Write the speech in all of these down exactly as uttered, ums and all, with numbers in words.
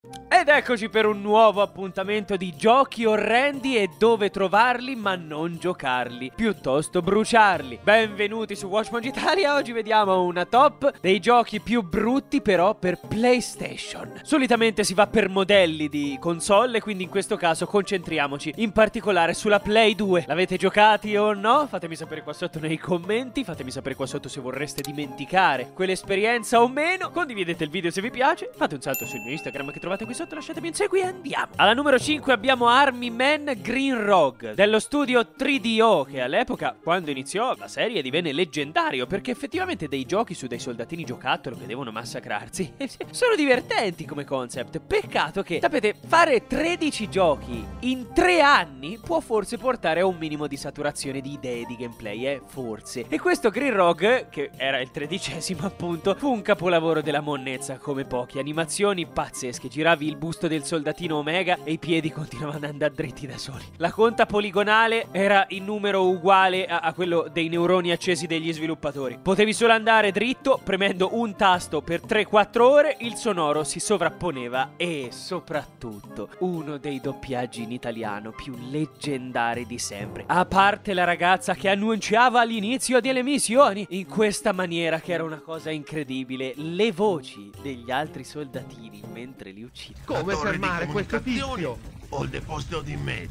Ed eccoci per un nuovo appuntamento di giochi orrendi e dove trovarli ma non giocarli, piuttosto bruciarli. Benvenuti su Watchmojo Italia. Oggi vediamo una top dei giochi più brutti però per PlayStation. Solitamente si va per modelli di console, quindi in questo caso concentriamoci in particolare sulla Play due. L'avete giocati o no? Fatemi sapere qua sotto nei commenti. Fatemi sapere qua sotto se vorreste dimenticare quell'esperienza o meno. Condividete il video se vi piace. Fate un salto sul mio Instagram che trovate qui sotto. Lasciatemi un segui e andiamo. Alla numero cinque abbiamo Army Men Green Rogue dello studio tre D O, che all'epoca, quando iniziò la serie, divenne leggendario perché effettivamente dei giochi su dei soldatini giocattolo che devono massacrarsi sono divertenti come concept. Peccato che, sapete, fare tredici giochi in tre anni può forse portare a un minimo di saturazione di idee di gameplay, eh, forse. E questo Green Rogue, che era il tredicesimo appunto, fu un capolavoro della monnezza come pochi. Animazioni pazzesche, giravi il busto del soldatino Omega e i piedi continuavano ad andare dritti da soli. La conta poligonale era in numero uguale a, a quello dei neuroni accesi degli sviluppatori. Potevi solo andare dritto premendo un tasto per tre quattro ore, il sonoro si sovrapponeva e soprattutto uno dei doppiaggi in italiano più leggendari di sempre. A parte la ragazza che annunciava all'inizio delle missioni in questa maniera che era una cosa incredibile, le voci degli altri soldatini mentre li uccidevano. Come fermare questo tizio? O il deposito di me.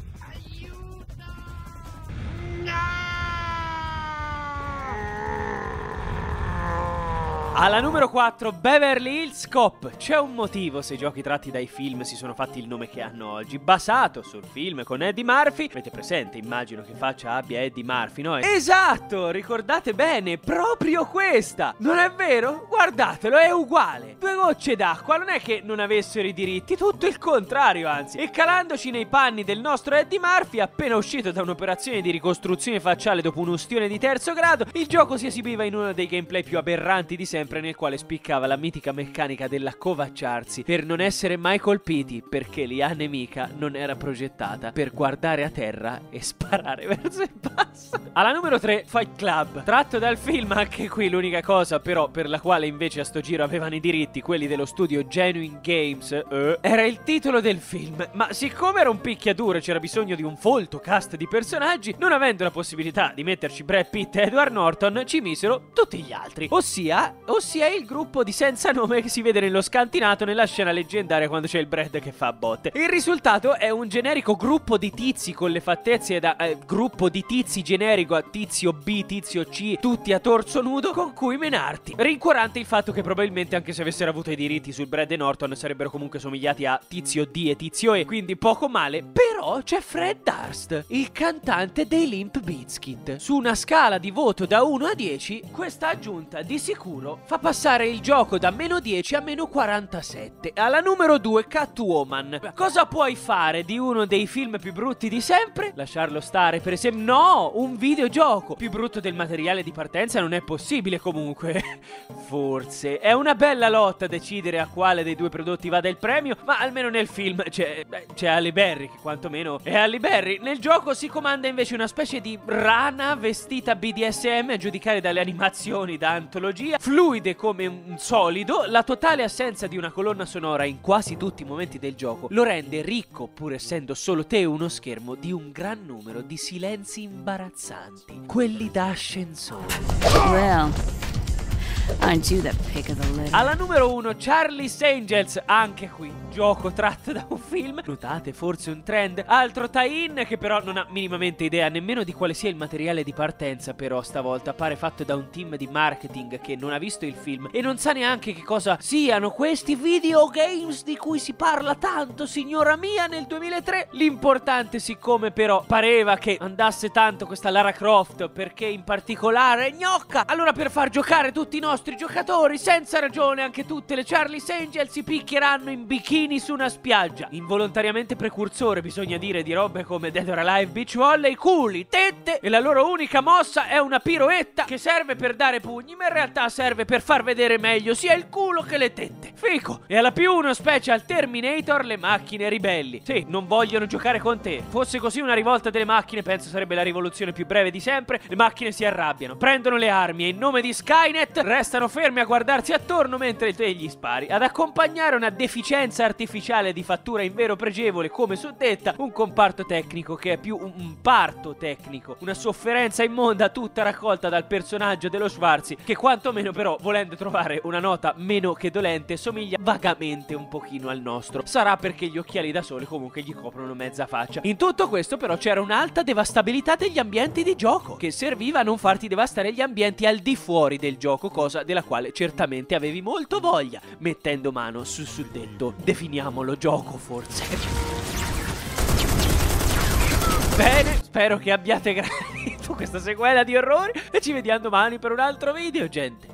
Alla numero quattro Beverly Hills Cop. C'è un motivo se i giochi tratti dai film si sono fatti il nome che hanno oggi, basato sul film con Eddie Murphy. Avete presente? Immagino che faccia abbia Eddie Murphy, no? Esatto, ricordate bene, proprio questa. Non è vero? Guardatelo, è uguale. Due gocce d'acqua, non è che non avessero i diritti, tutto il contrario anzi. E calandoci nei panni del nostro Eddie Murphy, appena uscito da un'operazione di ricostruzione facciale dopo un'ustione di terzo grado, il gioco si esibiva in uno dei gameplay più aberranti di sempre, nel quale spiccava la mitica meccanica dell'accovacciarsi per non essere mai colpiti, perché l'I A nemica non era progettata per guardare a terra e sparare verso il basso. Alla numero tre Fight Club, tratto dal film. Anche qui l'unica cosa però per la quale invece a sto giro avevano i diritti quelli dello studio Genuine Games eh, era il titolo del film, ma siccome era un picchiaduro e c'era bisogno di un folto cast di personaggi, non avendo la possibilità di metterci Brad Pitt e Edward Norton, ci misero tutti gli altri, ossia Ossia il gruppo di senza nome che si vede nello scantinato nella scena leggendaria quando c'è il Brad che fa botte. Il risultato è un generico gruppo di tizi con le fattezze da eh, gruppo di tizi generico a tizio B, tizio C, tutti a torso nudo con cui menarti. Rincuorante il fatto che probabilmente anche se avessero avuto i diritti sul Brad e Norton sarebbero comunque somigliati a tizio D e tizio E, quindi poco male. Però c'è Fred Durst, il cantante dei Limp Bizkit. Su una scala di voto da uno a dieci, questa aggiunta di sicuro fa passare il gioco da meno dieci a meno quarantasette. Alla numero due Catwoman. Cosa puoi fare di uno dei film più brutti di sempre? Lasciarlo stare per esempio? No, un videogioco più brutto del materiale di partenza non è possibile comunque. Forse è una bella lotta decidere a quale dei due prodotti vada il premio, ma almeno nel film c'è c'è Halle Berry, che quantomeno è Halle Berry. Nel gioco si comanda invece una specie di rana vestita B D S M, a giudicare dalle animazioni da antologia, fluide come un solido. La totale assenza di una colonna sonora in quasi tutti i momenti del gioco lo rende ricco, pur essendo solo te uno schermo, di un gran numero di silenzi imbarazzanti, quelli da ascensore. Well, aren't you the pick of the litter? Alla numero uno Charlie's Angels. Anche qui gioco tratto da un film. Notate forse un trend? Altro tie-in che però non ha minimamente idea nemmeno di quale sia il materiale di partenza. Però stavolta pare fatto da un team di marketing che non ha visto il film e non sa neanche che cosa siano questi videogames di cui si parla tanto, signora mia, nel duemilatré. L'importante, siccome però pareva che andasse tanto questa Lara Croft, perché in particolare gnocca, allora per far giocare tutti i nostri giocatori senza ragione anche tutte le Charlie's Angels si picchieranno in bikini su una spiaggia. Involontariamente precursore, bisogna dire, di robe come Dead or Alive Beach Volley, culi, tette, e la loro unica mossa è una piroetta che serve per dare pugni, ma in realtà serve per far vedere meglio sia il culo che le tette. Fico. E alla più uno special Terminator, le macchine ribelli. Sì, non vogliono giocare con te. Fosse così una rivolta delle macchine, penso sarebbe la rivoluzione più breve di sempre. Le macchine si arrabbiano, prendono le armi e in nome di Skynet restano restano fermi a guardarsi attorno mentre te gli spari. Ad accompagnare una deficienza artificiale di fattura invero pregevole come suddetta, un comparto tecnico che è più un, un parto tecnico, una sofferenza immonda tutta raccolta dal personaggio dello Schwarzi, che quantomeno però, volendo trovare una nota meno che dolente, somiglia vagamente un pochino al nostro. Sarà perché gli occhiali da sole comunque gli coprono mezza faccia. In tutto questo però c'era un'alta devastabilità degli ambienti di gioco, che serviva a non farti devastare gli ambienti al di fuori del gioco, cosa della quale certamente avevi molto voglia, mettendo mano sul suddetto, definiamolo gioco forse. Bene, spero che abbiate gradito questa sequela di orrori e ci vediamo domani per un altro video, gente.